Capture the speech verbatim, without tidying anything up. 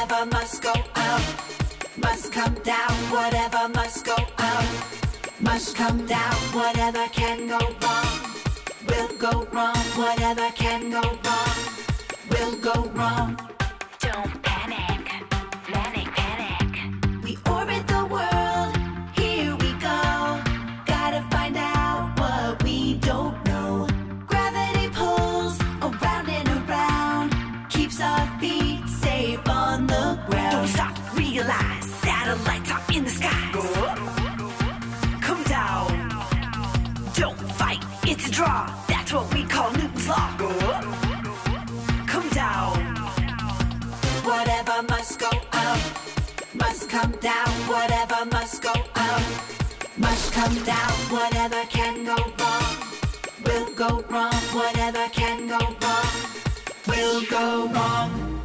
Whatever must go up, must come down. Whatever must go up, must come down. Whatever can go wrong, will go wrong. Whatever can go wrong, will go wrong. Don't panic, panic, panic. We orbit the world, here we go. Gotta find out what we don't know. Gravity pulls around and around, keeps our feet safe on the ground. Don't stop, realize satellites are in the sky. Go up, Come down. Don't fight, it's a draw. That's what we call Newton's law. go up, Come down. Whatever must go up, must come down. Whatever must go up, must come down. Whatever can go wrong, will go wrong. Whatever can go wrong, will go wrong.